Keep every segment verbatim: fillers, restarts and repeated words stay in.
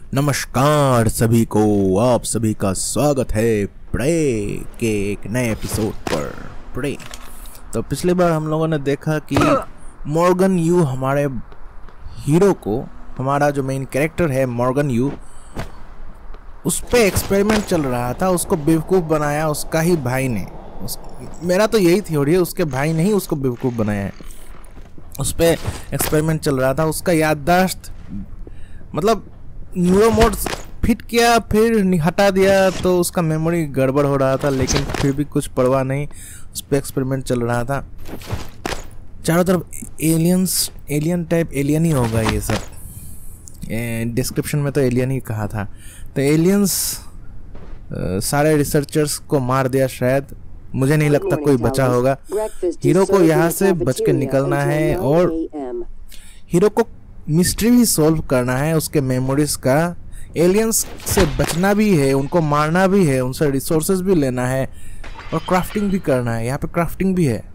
नमस्कार सभी को, आप सभी का स्वागत है प्रे के एक नए एपिसोड पर। प्रे तो पिछली बार हम लोगों ने देखा कि मॉर्गन यू हमारे हीरो को, हमारा जो मेन कैरेक्टर है मॉर्गन यू, उस पे एक्सपेरिमेंट चल रहा था। उसको बेवकूफ़ बनाया उसका ही भाई ने। उस, मेरा तो यही थ्योरी है, उसके भाई ने ही उसको बेवकूफ़ बनाया है। उस पे एक्सपेरिमेंट चल रहा था। उसका याददाश्त मतलब न्यूरो मोड फिट किया, फिर हटा दिया तो उसका मेमोरी गड़बड़ हो रहा था, लेकिन फिर भी कुछ परवाह नहीं, उस पर एक्सपेरिमेंट चल रहा था। चारों तरफ एलियंस, एलियन टाइप एलियन ही होगा ये सब। डिस्क्रिप्शन में तो एलियन ही कहा था। तो एलियंस सारे रिसर्चर्स को मार दिया शायद, मुझे नहीं लगता कोई बचा होगा। हीरो को यहाँ से बच के निकलना है और हीरो को मिस्ट्री भी सॉल्व करना है, उसके मेमोरीज का। एलियंस से बचना भी है, उनको मारना भी है, उनसे रिसोर्सेज भी लेना है और क्राफ्टिंग भी करना है। यहाँ पे क्राफ्टिंग भी है।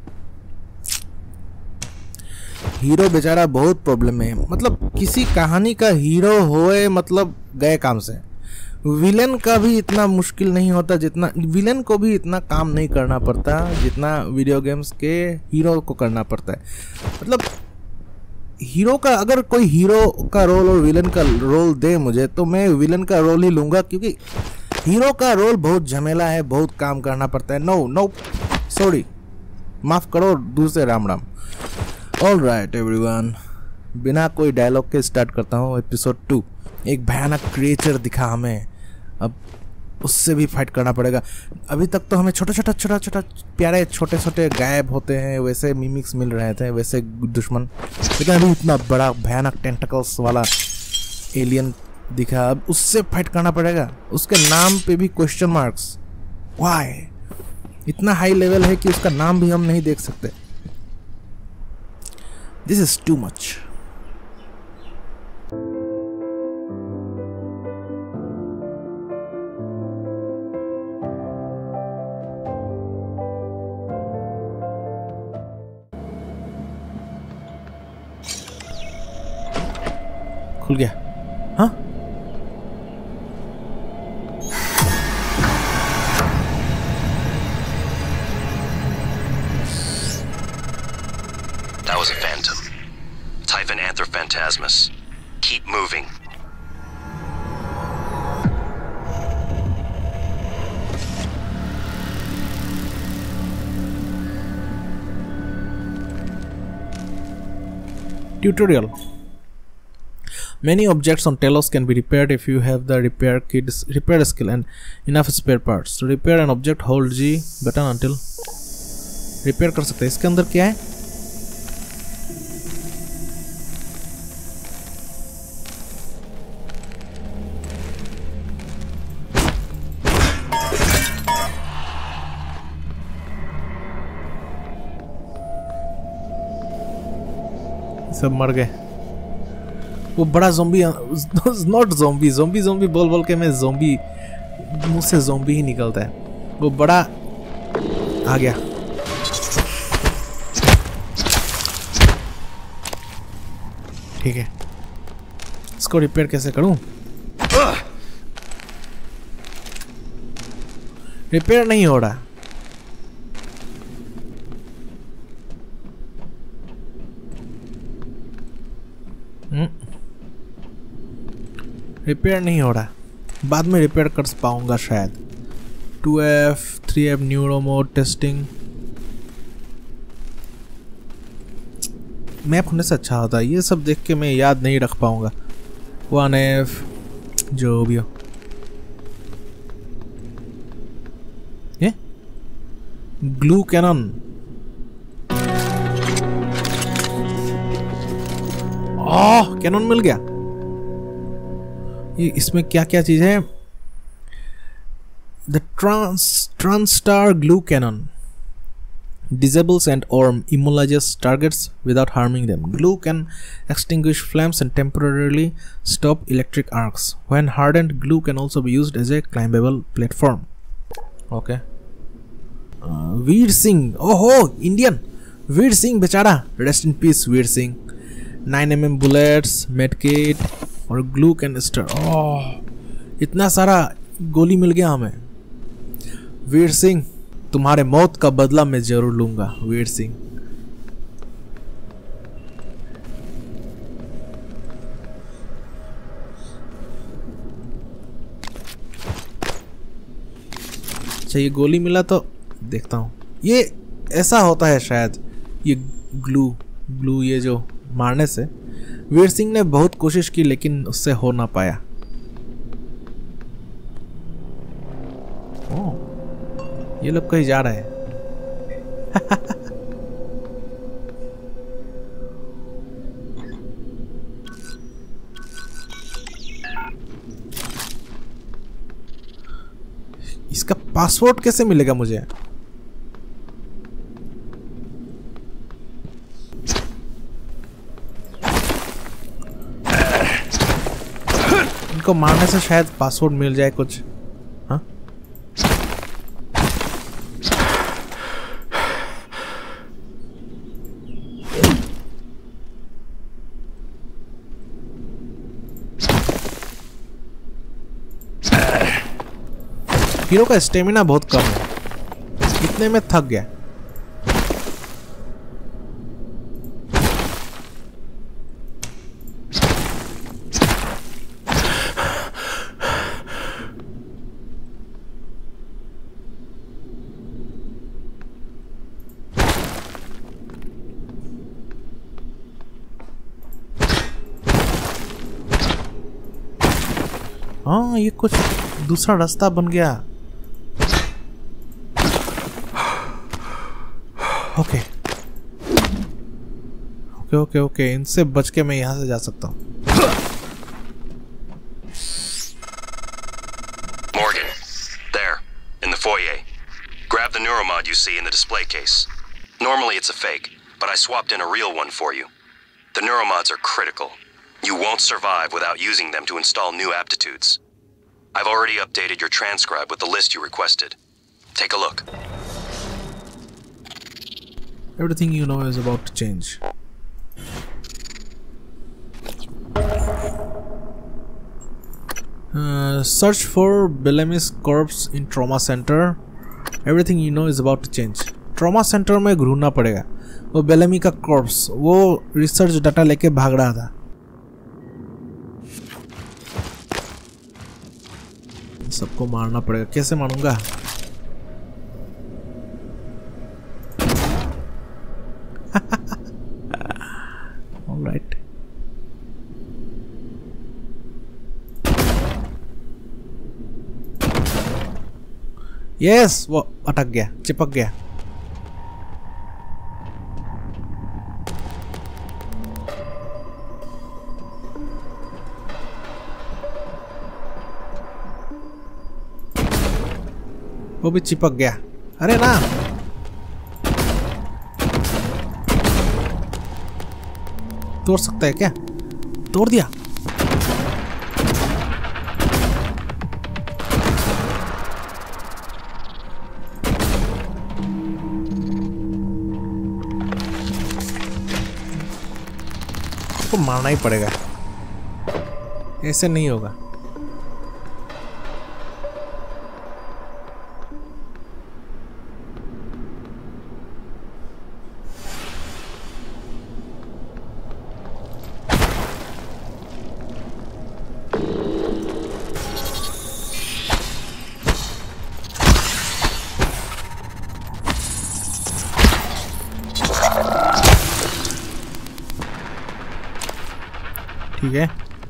हीरो बेचारा बहुत प्रॉब्लम में, मतलब किसी कहानी का हीरो होए मतलब गए काम से। विलेन का भी इतना मुश्किल नहीं होता जितना, विलेन को भी इतना काम नहीं करना पड़ता जितना वीडियो गेम्स के हीरो को करना पड़ता है। मतलब हीरो का, अगर कोई हीरो का रोल और विलन का रोल दे मुझे, तो मैं विलन का रोल ही लूँगा, क्योंकि हीरो का रोल बहुत झमेला है, बहुत काम करना पड़ता है। नो नो सॉरी, माफ़ करो, दूर से Ram Ram. All right everyone, बिना कोई डायलॉग के स्टार्ट करता हूँ एपिसोड टू। एक भयानक क्रिएचर दिखा हमें, अब उससे भी फाइट करना पड़ेगा। अभी तक तो हमें छोटा छोटा छोटा छोटा प्यारे छोटे छोटे गायब होते हैं, वैसे मिमिक्स मिल रहे थे, वैसे दुश्मन, लेकिन अभी इतना बड़ा भयानक टेंटकल्स वाला एलियन दिखा। अब उससे फाइट करना पड़ेगा। उसके नाम पे भी क्वेश्चन मार्क्स, व्हाई? इतना हाई लेवल है कि उसका नाम भी हम नहीं देख सकते। This is too much. खुल गया? हाँ, That was a phantom. Typhon Anthrophantasmus. Keep moving. tutorial. Many objects on Telos can be repaired if you have the repair kit, repair skill and enough spare parts. To repair an object, hold G button until repair कर सकते हैं। इसके अंदर क्या है? सब मर गए। वो बड़ा zombie, not zombie, zombie zombie बोल बोल के मैं ज़ोंबी, मुंह से ज़ोंबी ही निकलता है। वो बड़ा आ गया। ठीक है, इसको रिपेयर कैसे करूं? रिपेयर नहीं हो रहा। रिपेयर नहीं हो रहा, बाद में रिपेयर कर पाऊंगा शायद। Two F three F neuromod testing. Map होने से अच्छा होता है, ये सब देख के मैं याद नहीं रख पाऊंगा। वन एफ जो भी हो। ये ग्लू कैनन, ओह कैनन मिल गया। ये इसमें क्या क्या चीज है? The trans TranStar glue cannon disables and or immobilizes targets without harming them. Glue can extinguish flames and temporarily stop electric arcs. When hardened, glue can also be used as a climbable platform. Okay. uh, Veer Singh, oh ho, Indian Veer Singh बेचारा, rest in peace Veer Singh. nine millimeter bullets, medkit, और glue canister. Oh, इतना सारा गोली मिल गया हमें। वीर सिंह, तुम्हारे मौत का बदला मैं जरूर लूंगा वीर सिंह। अच्छा, ये गोली मिला तो देखता हूँ। ये ऐसा होता है शायद, ये ग्लू ग्लू ये जो मारने से। वीर सिंह ने बहुत कोशिश की लेकिन उससे हो ना पाया। ओह, ये लोग कहीं जा रहे हैं। इसका पासवर्ड कैसे मिलेगा मुझे? इनको मारने से शायद पासवर्ड मिल जाए कुछ। हाँ, हीरो का स्टेमिना बहुत कम है, इतने में थक गया। हाँ, ये कुछ दूसरा रास्ता बन गया। ओके ओके ओके ओके, इनसे बच के मैं यहां से जा सकता हूँ। Morgan, there, in the foyer. Grab the neuromod you see in the display case. Normally it's a fake, but I swapped in a real one for you. The neuromods are critical. You won't survive without using them to install new aptitudes. I've already updated your transcribe with the list you requested. Take a look. Everything you know is about to change. Uh, search for Bellamy's corpse in trauma center. Everything you know is about to change. Trauma center में घूमना पड़ेगा। वो बेलेमी का corpse, वो research data लेके भाग रहा था। सबको मारना पड़ेगा। कैसे मारूंगा? Alright. Yes, वो अटक गया, चिपक गया। वो भी चिपक गया। अरे ना, तोड़ सकता है क्या? तोड़ दिया। इसको मारना ही पड़ेगा, ऐसे नहीं होगा। ठीक है,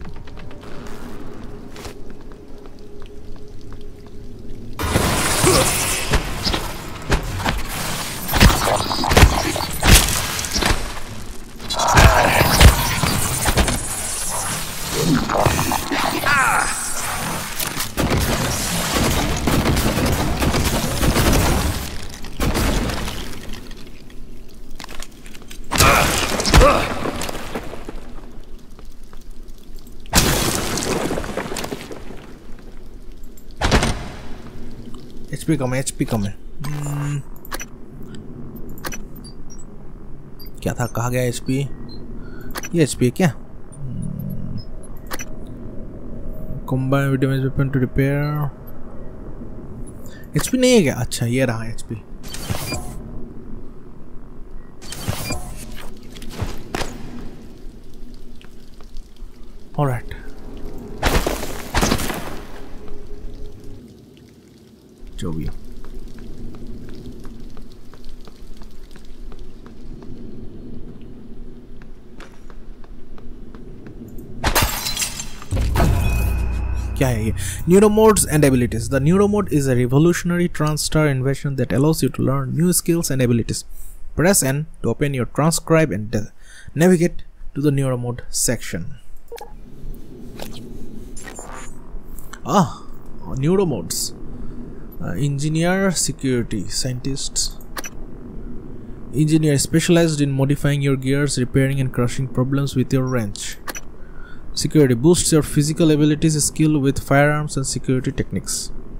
एचपी कम है, एचपी कम है। hmm. क्या था, कहा गया एचपी? ये एचपी है क्या? hmm. combine with damage weapon to repair. H P नहीं है क्या? अच्छा ये रहा H P. All right. जो भी क्या है ये? Neuromodes and abilities. The neuromode is a revolutionary TranStar invention that allows you to learn new skills and abilities. Press N to open your transcribe and navigate to the neuromode section. Ah, neuromodes. Uh, engineer, security, scientists. Engineer specialized in modifying your gears, repairing and crushing problems with your wrench. Security boosts your physical abilities, skill with firearms and security techniques.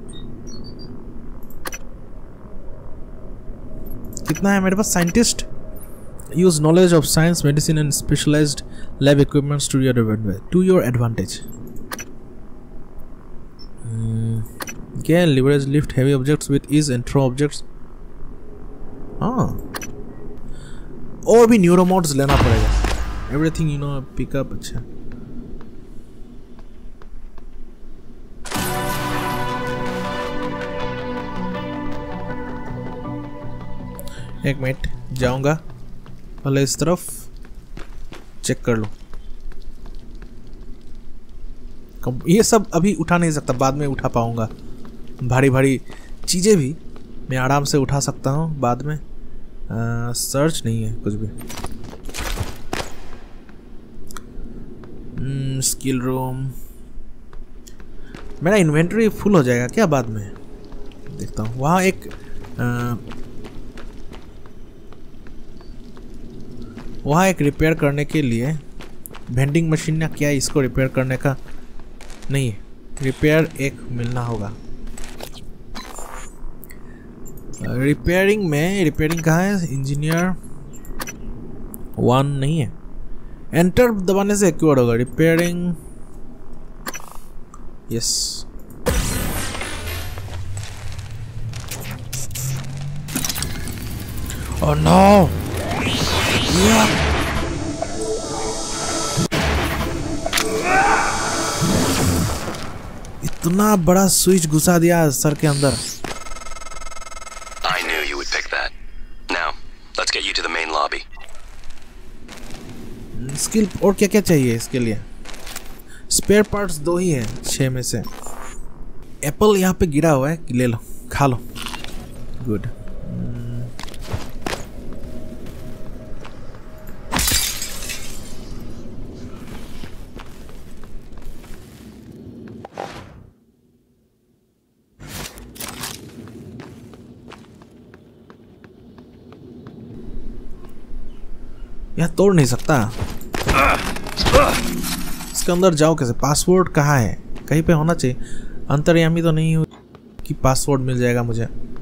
कितना है मेरे पास? Scientist use knowledge of science, medicine and specialized lab equipments to your advantage. To your advantage. Hmm. Can leverage lift heavy objects with ease and throw objects. हाँ. और भी neuromodes लेना पड़ेगा. Everything you know pick up. अच्छा. एक minute जाऊंगा पहले इस तरफ चेक कर लो. ये सब अभी उठा नहीं सकता, बाद में उठा पाऊंगा. भारी भारी चीजें भी मैं आराम से उठा सकता हूँ बाद में. आ, सर्च नहीं है कुछ भी. Skill room. मेरा इन्वेंटरी फुल हो जाएगा क्या बाद में? देखता हूँ. वहाँ एक आ, वहाँ एक रिपेयर करने के लिए वेंडिंग मशीन या क्या, इसको रिपेयर करने का नहीं है. रिपेयर एक मिलना होगा. रिपेयरिंग में रिपेयरिंग कहाँ है? इंजीनियर वन नहीं है. एंटर दबाने से एक्टिवेट होगा रिपेयरिंग. यस. Oh no. इतना बड़ा स्विच घुसा दिया सर के अंदर. I knew you would pick that. Now, let's get you to the main lobby. Skill और क्या क्या चाहिए इसके लिए? स्पेयर पार्ट्स दो ही है छह में से. एप्पल यहाँ पे गिरा हुआ है, ले लो खा लो. गुड. यह तोड़ नहीं सकता. इसके अंदर जाओ कैसे? पासवर्ड कहाँ है? कहीं पे होना चाहिए. अंतर्यामी तो नहीं हो कि पासवर्ड मिल जाएगा मुझे.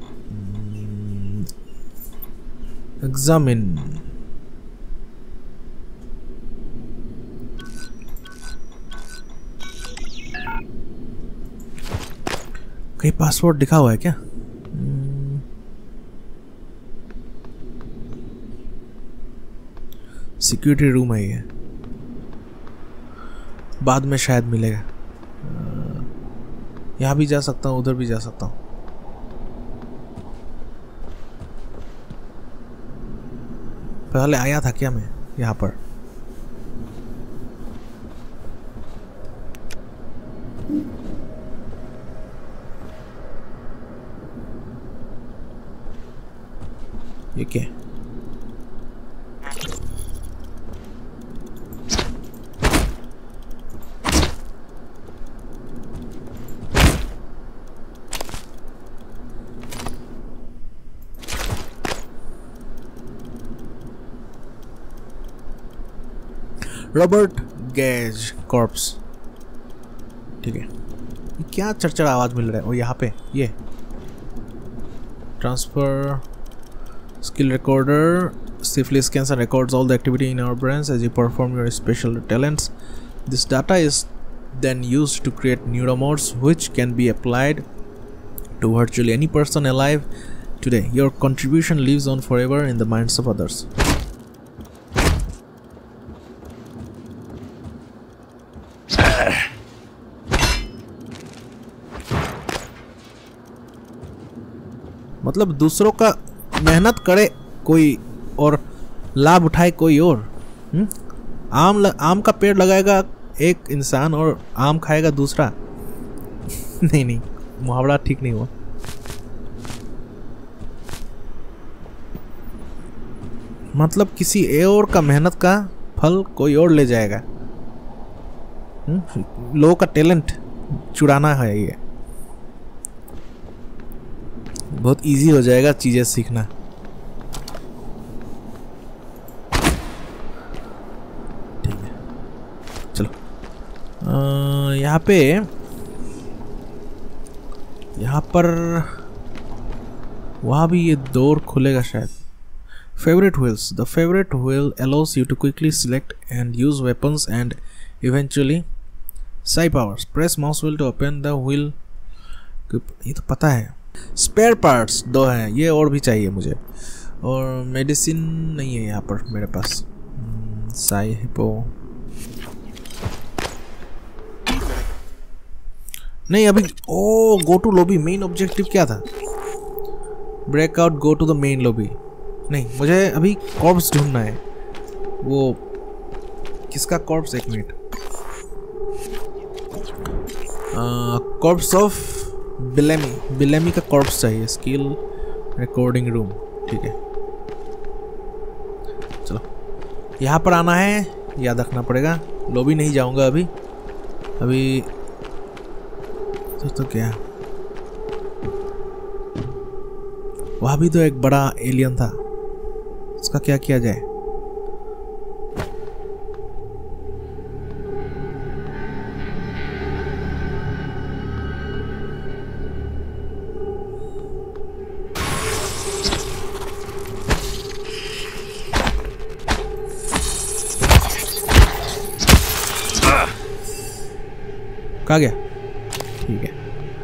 एग्जामिन. कहीं पासवर्ड लिखा हुआ है क्या? सिक्योरिटी रूम है ये. बाद में शायद मिलेगा. यहाँ भी जा सकता हूँ, उधर भी जा सकता हूँ. पहले आया था क्या मैं यहाँ पर? ये क्या? Robert Gage corpse. ठीक है. ये क्या चरचर आवाज मिल रहा है? और यहाँ पे ये transfer skill recorder safely scans and records all the activity in our brains as you perform your special talents. This data is then used to create neuromods which can be applied to virtually any person alive today. Your contribution lives on forever in the minds of others. मतलब दूसरों का मेहनत करे कोई और लाभ उठाए कोई और। हुँ? आम ल, आम का पेड़ लगाएगा एक इंसान और आम खाएगा दूसरा। नहीं नहीं, मुहावरा ठीक नहीं हुआ। मतलब किसी ए और का मेहनत का फल कोई और ले जाएगा। लोगों का टैलेंट चुराना है ये। बहुत इजी हो जाएगा चीजें सीखना। ठीक है, चलो यहाँ पे यहाँ पर वहाँ भी ये डोर खुलेगा शायद। Favorite wheels. The favorite wheel allows you to quickly select and use weapons and eventually psi powers. Press mouse wheel to open the wheel. ये तो पता है। Spare parts दो हैं, ये और भी चाहिए मुझे। और मेडिसिन नहीं है यहाँ पर मेरे पास। साई हिपो नहीं अभी। Oh go to lobby, main objective क्या था? Break out, go to the main lobby. नहीं, मुझे अभी कॉर्प्स ढूंढना है। वो किसका कॉर्प्स? एक मिनट। कॉर्प्स ऑफ बिलेमी, बिलेमी का कॉर्प्स चाहिए। स्किल रिकॉर्डिंग रूम, ठीक है। चलो यहाँ पर आना है, याद रखना पड़ेगा। लॉबी नहीं जाऊंगा अभी अभी तो, तो क्या वहाँ भी तो एक बड़ा एलियन था, उसका क्या किया जाए? कहाँ गया? ठीक है,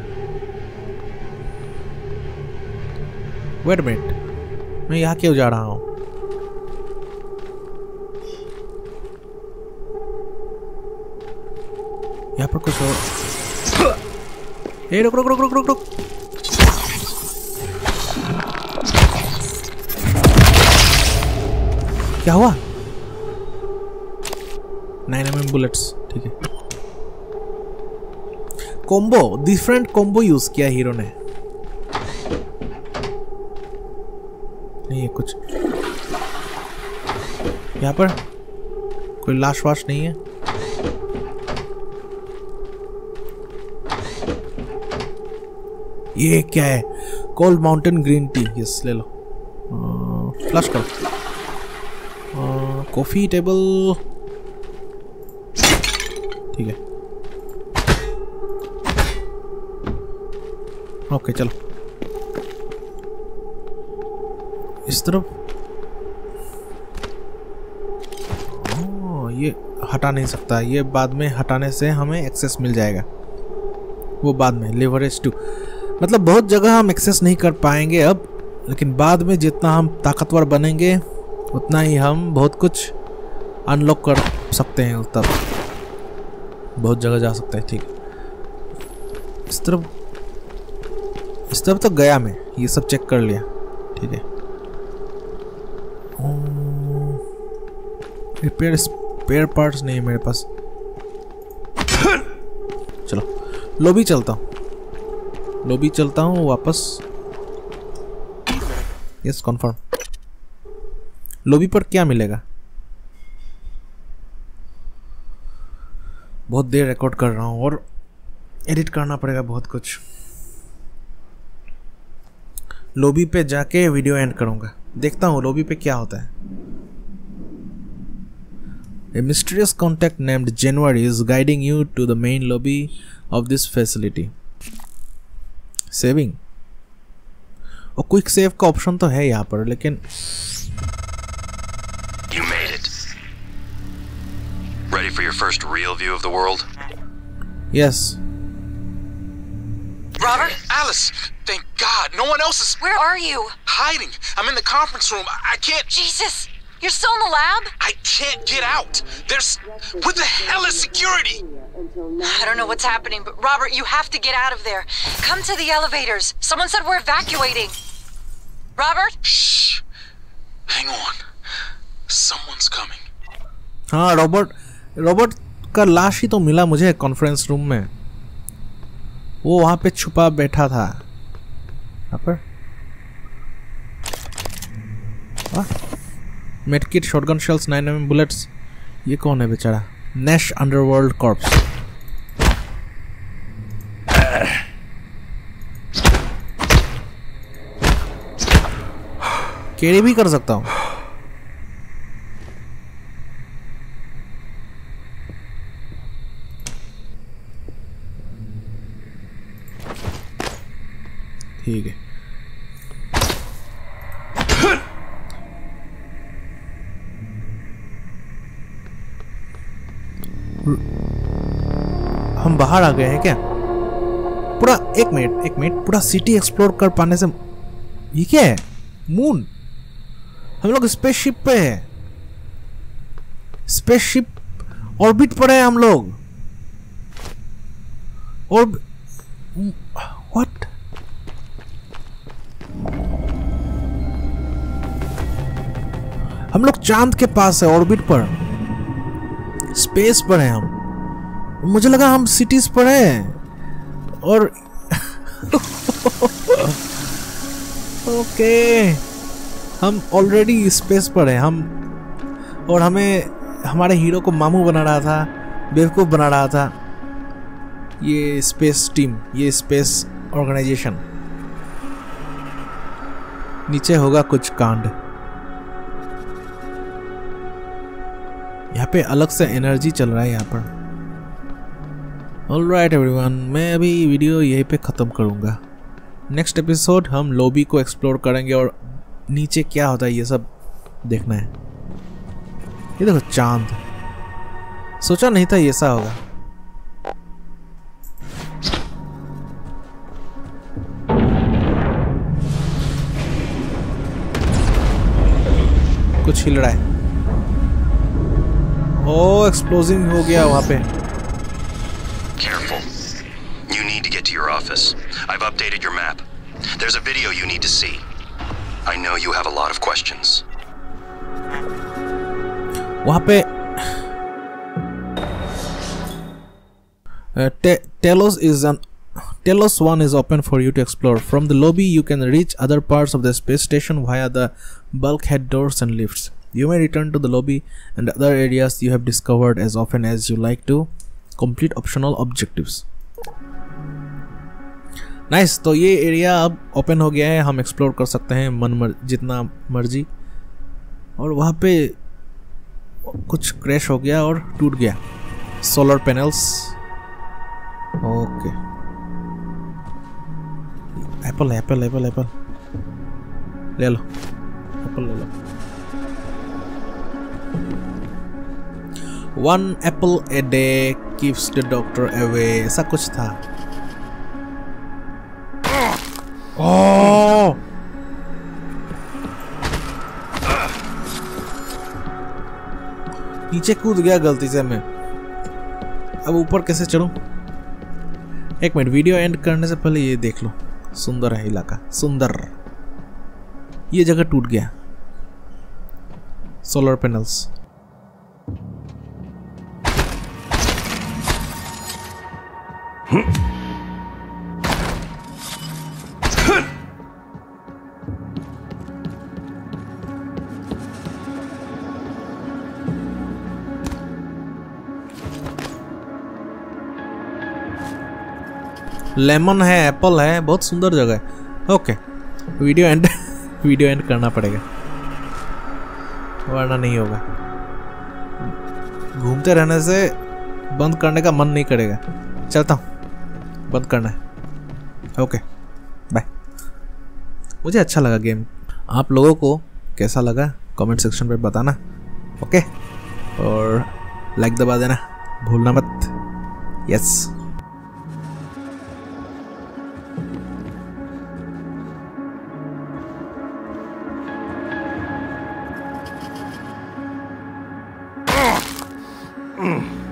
वेट मिनट, मैं यहाँ क्यों जा रहा हूँ? यहाँ पर कुछ और। ए रुक रुक रुक रुक रुक रुक। क्या हुआ? नाइन एम एम बुलेट्स, ठीक है। कॉम्बो, डिफरेंट कॉम्बो यूज किया हीरो ने। नहीं है कुछ यहाँ पर, कोई लाश वाश नहीं है। ये क्या है? Cold mountain green tea, yes ले लो। फ्लश करो। कॉफी टेबल, ठीक है। ओके चलो इस तरफ। ओ, ये हटा नहीं सकता, ये बाद में हटाने से हमें एक्सेस मिल जाएगा। वो बाद में लेवरेज टू, मतलब बहुत जगह हम एक्सेस नहीं कर पाएंगे अब, लेकिन बाद में जितना हम ताकतवर बनेंगे उतना ही हम बहुत कुछ अनलॉक कर सकते हैं। तब बहुत जगह जा सकते हैं। ठीक, इस तरफ इस तरफ तो गया मैं, ये सब चेक कर लिया। ठीक है, रिपेयर स्पेयर पार्ट्स नहीं है मेरे पास। चलो लॉबी चलता हूँ, लॉबी चलता हूँ वापस। Yes confirm. लॉबी पर क्या मिलेगा? बहुत देर रिकॉर्ड कर रहा हूँ और एडिट करना पड़ेगा बहुत कुछ। लॉबी पे जाके वीडियो एंड करूँगा। देखता हूँ लॉबी पे क्या होता है। A mysterious contact named January is guiding you to the main lobby of this facility. Saving और क्विक सेव का ऑप्शन तो है यहाँ पर, लेकिन You made it. Ready for your first real view of the world? Yes. Robert? Alice, thank God. No one else is Where are you? hiding. I'm in the conference room. I, I can't. Jesus! You're still in the lab? I can't get out. There's. What the hell is security? I don't know what's happening, but Robert, you have to get out of there. Come to the elevators. Someone said we're evacuating. Robert? Shh. Hang on. Someone's coming. हाँ Robert Robert का लाश ही तो मिला मुझे conference room में। वो वहाँ पे छुपा बैठा था। यहाँ पर medkit, shotgun shells, nine M M bullets. ये कौन है बेचारा? Nash underworld corps. कैरी भी कर सकता हूँ। ठीक है। हम बाहर आ गए हैं क्या? पूरा एक मिनट एक मिनट पूरा सिटी एक्सप्लोर कर पाने से ये क्या है? मून। हम लोग स्पेसशिप पे है। स्पेसशिप ऑर्बिट पर है हम लोग। और व्हाट? हम लोग चांद के पास है, ऑर्बिट पर, स्पेस पर हैं हम। मुझे लगा हम सिटीज पर हैं। और ओके हम ऑलरेडी स्पेस पर हैं हम। और हमें हमारे हीरो को मामू बना रहा था, बेवकूफ़ बना रहा था ये स्पेस टीम, ये स्पेस ऑर्गेनाइजेशन। नीचे होगा कुछ कांड। यहाँ पे अलग से एनर्जी चल रहा है यहाँ पर। ऑलराइट एवरीवन, मैं अभी वीडियो यहीं पे ख़त्म करूँगा। नेक्स्ट एपिसोड हम लॉबी को एक्सप्लोर करेंगे और नीचे क्या होता है ये सब देखना है। ये देखो चांद, सोचा नहीं था ये ऐसा होगा। कुछ हिल रहा है। ओ एक्सप्लोजिंग हो गया वहां पे। Careful. You need to get to your office. I've updated your map. There's a video you need to see. I know you have a lot of questions. वहां पे uh, Telos is an Telos one is open for you to explore. From the lobby you can reach other parts of the space station via the bulkhead doors and lifts. You may return to the lobby and other areas you have discovered as often as you like to complete optional objectives. Nice. तो ये area अब open हो गया है, हम explore कर सकते हैं मन मर जितना मर्जी। और वहाँ पे कुछ क्रैश हो गया और टूट गया। Solar panels. Okay apple apple apple apple ले लो, एप्पल ले लो। One apple a day keeps the doctor away. ऐसा कुछ था। ओह नीचे कूद गया गलती से मैं। अब ऊपर कैसे चढ़ूं? एक मिनट, वीडियो एंड करने से पहले ये देख लो। सुंदर है इलाका, सुंदर। ये जगह टूट गया। Solar panels. लेमन है, एप्पल है, बहुत सुंदर जगह है। Okay video end video end करना पड़ेगा वरना नहीं होगा। घूमते रहने से बंद करने का मन नहीं करेगा। चलता हूँ, बंद करना है। Okay bye. मुझे अच्छा लगा गेम। आप लोगों को कैसा लगा कमेंट सेक्शन पे बताना। ओके और लाइक दबा देना भूलना मत। यस। Mm.